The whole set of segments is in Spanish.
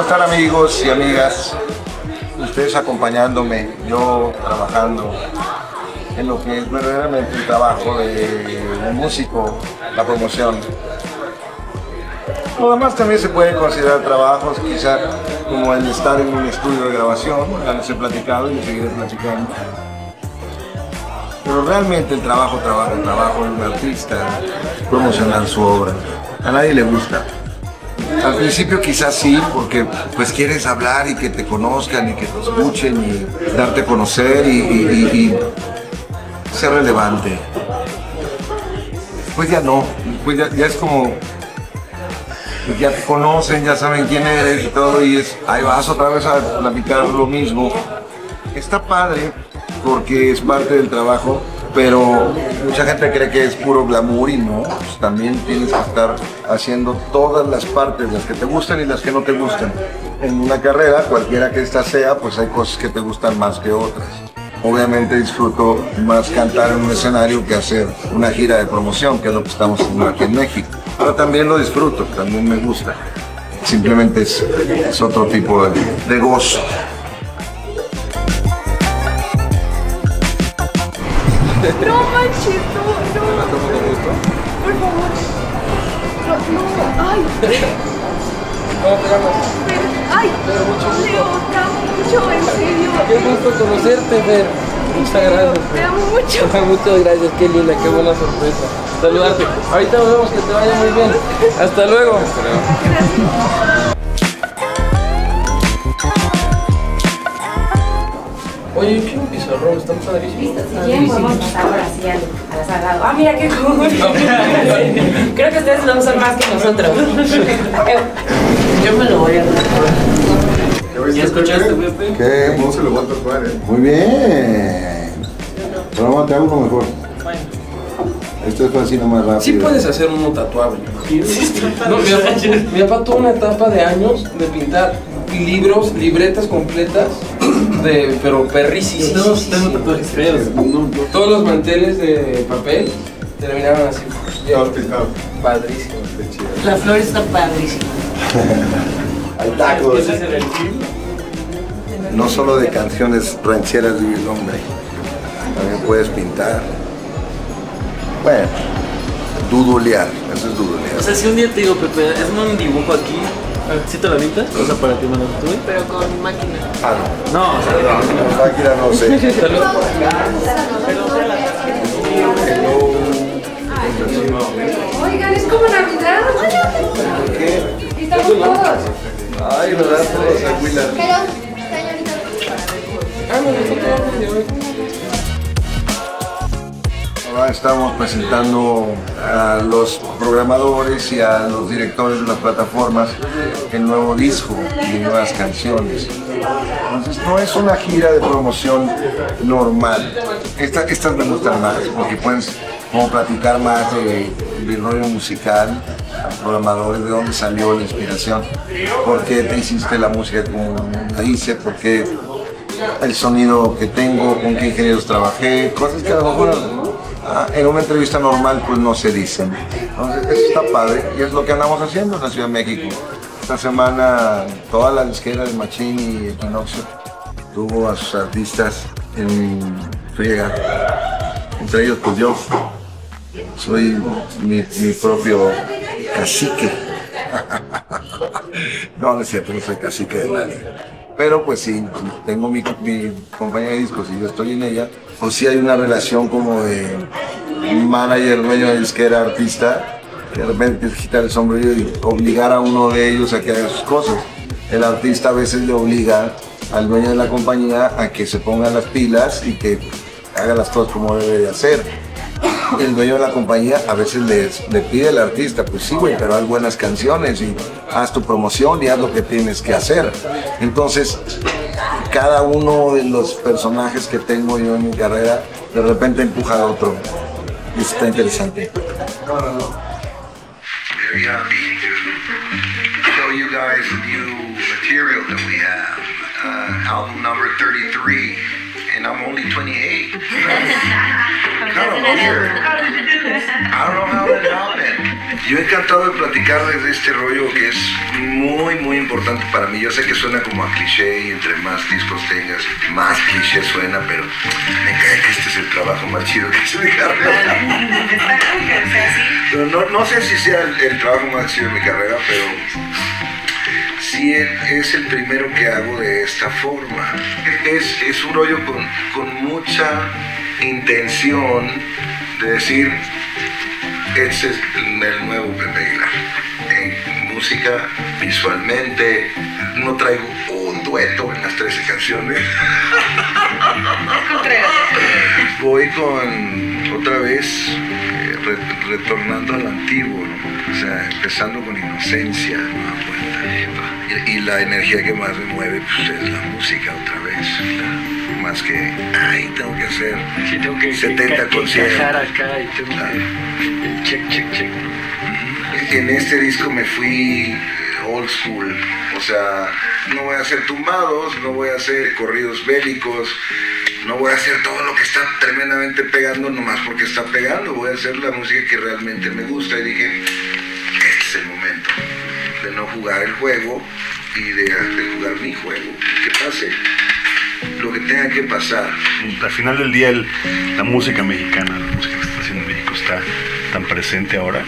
están, amigos y amigas? Ustedes acompañándome, yo trabajando en lo que es verdaderamente el trabajo de un músico, la promoción. Lo demás también se pueden considerar trabajos, quizá como el estar en un estudio de grabación, ya les he platicado y les seguiré platicando. Pero realmente el trabajo de un artista, promocionar su obra. A nadie le gusta. Al principio quizás sí, porque pues quieres hablar y que te conozcan y que te escuchen y darte a conocer y ser relevante. Pues ya no, pues ya es como, pues ya te conocen, ya saben quién eres y todo, y ahí vas otra vez a platicar lo mismo. Está padre porque es parte del trabajo, pero mucha gente cree que es puro glamour y no, pues también tienes que estar haciendo todas las partes, las que te gustan y las que no te gustan. En una carrera, cualquiera que esta sea, pues hay cosas que te gustan más que otras. Obviamente disfruto más cantar en un escenario que hacer una gira de promoción, que es lo que estamos haciendo aquí en México. Pero también lo disfruto, también me gusta. Simplemente es otro tipo de gozo. No manches, no. ¿La tomo con gusto? Por favor. No, ay. ¿Cómo te llamas? Ay, Leo, te amo mucho, en serio. Qué gusto conocerte, Fer. Muchas gracias. Te amo mucho. Muchas gracias, qué linda, qué buena sorpresa. Saludarte. Ahorita nos vemos, que te vaya muy bien. Hasta luego. Hasta luego. Gracias. Oye, ¿qué un pizarrón? Está padrísimo. Si quieren podemos pasar ahora sí a la sala. Ah, mira qué cool. Creo que ustedes lo usan más que nosotros. Yo me lo voy a dar. ¿Ya escuchaste, Pepe? ¿Qué? ¿Cómo se lo va a tatuar, Muy bien. Pero vamos a hacer uno mejor. Esto es así nomás rápido. Sí puedes hacer uno tatuable. No, mi papá tuvo una etapa de años de pintar libros, libretas completas, pero perrísimos. Tengo tatuajes feos. Todos los manteles de papel terminaban así. Todo pintado. Padrísimo. La flor está padrísima. Hay tacos. ¿Ese es el film? No solo de canciones rancheras vive el hombre. También puedes pintar. Bueno, dudolear. Eso es dudolear. O sea, si un día te digo, Pepe, hazme un dibujo aquí, ¿sí te lo avientas? O sea, para ti me lo tuve. Pero con máquina. Ah, no. No, o sea, No, máquina no sé. Oigan, es como Navidad. ¿Qué? Y estamos todos. Ay, ¿verdad? Todos aguilas. Ahora estamos presentando a los programadores y a los directores de las plataformas el nuevo disco y nuevas canciones. Entonces no es una gira de promoción normal. Estas me gustan más porque puedes como platicar más del rollo musical, a los programadores, de dónde salió la inspiración, por qué te hiciste la música como la hice, por qué el sonido que tengo, con qué ingenieros trabajé, cosas que a lo mejor en una entrevista normal pues no se dicen. Entonces eso está padre y es lo que andamos haciendo en la Ciudad de México. Esta semana toda la disquera de Machín y Equinoccio tuvo a sus artistas en friega. Entre ellos pues yo soy mi propio cacique. No es cierto, no soy cacique de nadie. Pero pues sí, tengo mi compañía de discos y yo estoy en ella, pues sí hay una relación como de manager, dueño de disquera, artista, que de repente tienes que quitar el sombrero y obligar a uno de ellos a que haga sus cosas. El artista a veces le obliga al dueño de la compañía a que se ponga las pilas y que haga las cosas como debe de hacer. El dueño de la compañía a veces le pide al artista, pues sí, güey, pero haz buenas canciones y haz tu promoción y haz lo que tienes que hacer. Entonces, cada uno de los personajes que tengo yo en mi carrera, de repente empuja a otro. Y está interesante. Show you guys new material that we have. Album number 33. And I'm only 28. Kind of weird. I don't know how that happened. Yo encantado de platicarles de este rollo que es muy, muy importante para mí. Yo sé que suena como a cliché y entre más discos tengas, más cliché suena, pero me cae que este es el trabajo más chido que se me carrera. Pero no sé si sea el trabajo más chido de mi carrera, pero sí es el primero que hago de esta forma. Es un rollo con mucha intención de decir, este es el nuevo Pepe Aguilar. En música, visualmente, no traigo un dueto en las 13 canciones. Voy con, otra vez, retornando al antiguo, ¿no? O sea, empezando con inocencia, nueva cuenta. Y la energía que más me mueve, pues, es la música otra vez. Más que, ay, tengo que hacer Sí, tengo que 70 conciertos. acá y tengo que check. En este disco me fui old school, o sea, no voy a hacer tumbados, no voy a hacer corridos bélicos, no voy a hacer todo lo que está tremendamente pegando nomás porque está pegando, voy a hacer la música que realmente me gusta. Y dije, este es el momento de no jugar el juego y de jugar mi juego, que pase lo que tenga que pasar. Al final del día la música mexicana, la música que se está haciendo en México está tan presente ahora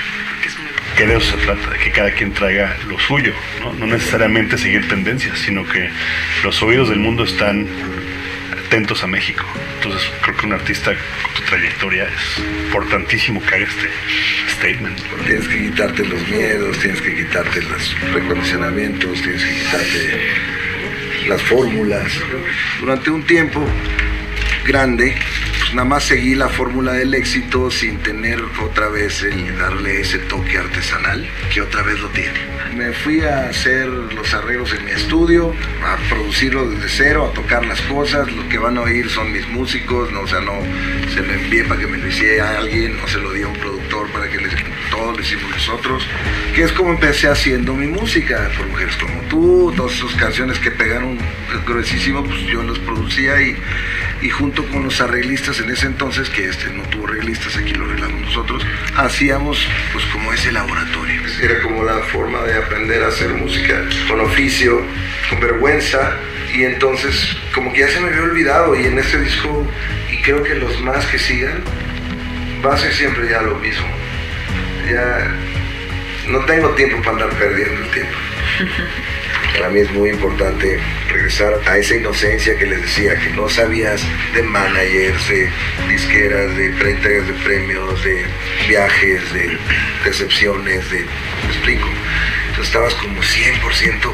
que de eso se trata, de que cada quien traiga lo suyo, no necesariamente seguir tendencias, sino que los oídos del mundo están atentos a México. Entonces creo que un artista con tu trayectoria es importantísimo que haga este statement. Tienes que quitarte los miedos, tienes que quitarte los recondicionamientos, tienes que quitarte las fórmulas. Durante un tiempo grande, pues nada más seguí la fórmula del éxito sin tener otra vez el darle ese toque artesanal que otra vez lo tiene. Me fui a hacer los arreglos en mi estudio, a producirlo desde cero, a tocar las cosas. Lo que van a oír son mis músicos, no, o sea, no se lo envié para que me lo hiciera a alguien, no se lo di a un productor para que todo lo hicimos nosotros, que es como empecé haciendo mi música, Por Mujeres Como Tú, todas esas canciones que pegaron gruesísimo, pues yo los producía y junto con los arreglistas en ese entonces, que no tuvo arreglistas, aquí lo arreglamos nosotros, hacíamos pues como ese laboratorio. Era como la forma de aprender a hacer música con oficio, con vergüenza, y entonces como que ya se me había olvidado, y en este disco, y creo que los más que sigan, va a ser siempre ya lo mismo. Ya no tengo tiempo para andar perdiendo el tiempo. Para mí es muy importante regresar a esa inocencia que les decía, que no sabías de managers, de disqueras, de entregas de premios, de viajes, de recepciones, ¿me explico? Entonces estabas como 100%,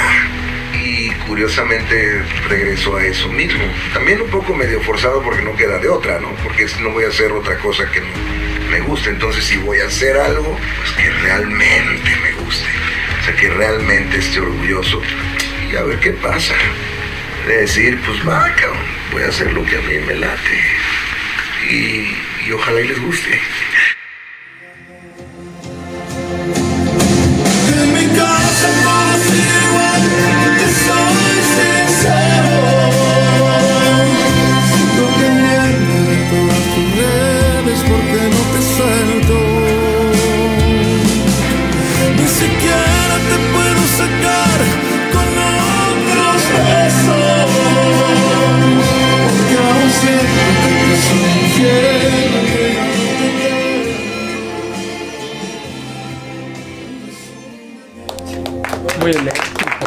y curiosamente regreso a eso mismo. También un poco medio forzado porque no queda de otra, ¿no? Porque no voy a hacer otra cosa que no me guste. Entonces si voy a hacer algo, pues que realmente me guste. O sea, que realmente esté orgulloso y a ver qué pasa. De decir, pues va, cabrón, voy a hacer lo que a mí me late y ojalá y les guste. En mi casa todo sigue igual, te soy sincero. Siento pendiente de todas tus redes porque no te suelto. Ni siquiera te puedo sacar con otros besos, porque aún siento que soy infiel, que ya no te quiero. Muy eléctrico.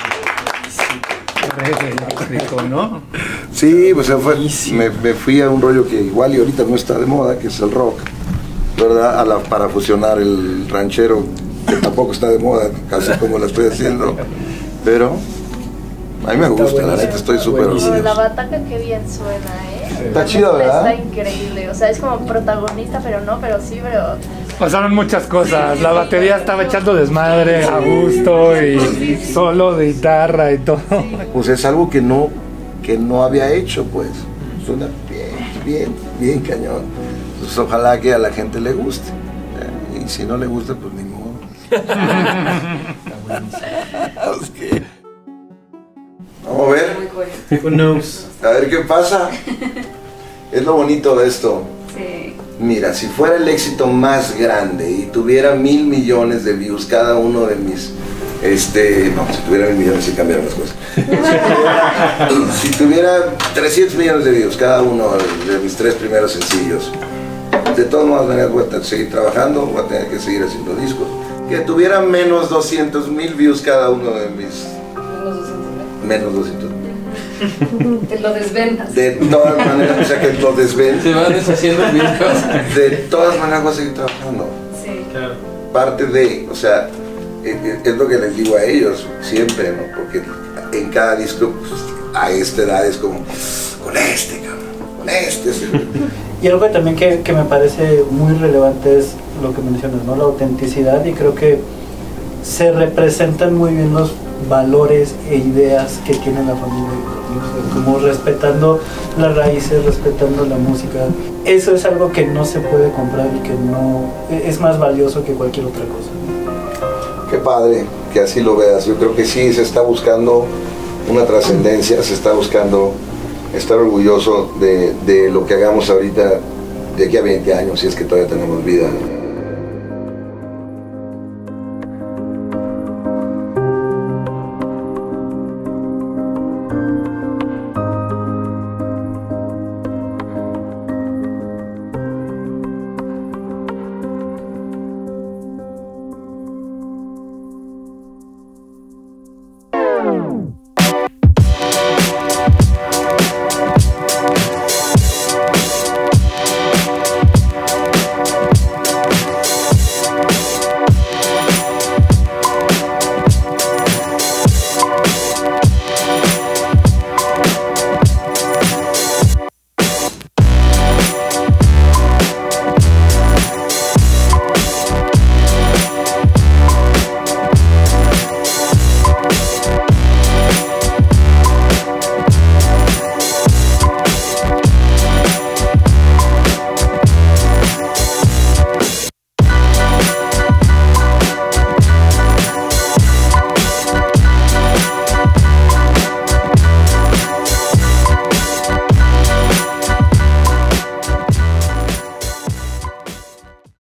Eléctrico, ¿no? Sí, pues me fui a un rollo que igual y ahorita no está de moda, que es el rock, ¿verdad? Para fusionar el ranchero, que tampoco está de moda, casi como lo estoy haciendo, pero a mí me gusta, la neta, estoy súper orgulloso. La bataca qué bien suena, ¿eh? Está chido, ¿verdad? Está increíble, o sea, es como protagonista, pero no, pero sí, pero... Pasaron muchas cosas, la batería estaba echando desmadre a gusto y solo de guitarra y todo. Pues es algo que no había hecho, pues. Suena bien cañón. Entonces ojalá que a la gente le guste. Y si no le gusta, pues ni modo. Vamos a ver. Who knows? A ver qué pasa. Es lo bonito de esto. Sí. Mira, si fuera el éxito más grande y tuviera 1,000 millones de views cada uno de mis... no, si tuviera 1,000 millones sí cambiaron las cosas. Si tuviera 300 millones de views cada uno de mis 3 primeros sencillos, de todas maneras voy a tener que seguir trabajando, voy a tener que seguir haciendo discos. Que tuviera menos 200,000 views cada uno de mis... Menos 200,000. Te lo desventas. De todas maneras, o sea que lo desven. Se van deshaciendo el disco. De todas maneras voy a seguir trabajando. Sí. Claro. Parte de, o sea, es lo que les digo a ellos siempre, ¿no? Porque en cada disco, pues, a esta edad es como, con este, cabrón, con este. Y algo también que me parece muy relevante es lo que mencionas, ¿no? La autenticidad, y creo que se representan muy bien los valores e ideas que tiene la familia, como respetando las raíces, respetando la música. Eso es algo que no se puede comprar y que no es más valioso que cualquier otra cosa. Qué padre que así lo veas. Yo creo que sí se está buscando una trascendencia, se está buscando estar orgulloso de lo que hagamos ahorita de aquí a 20 años, si es que todavía tenemos vida.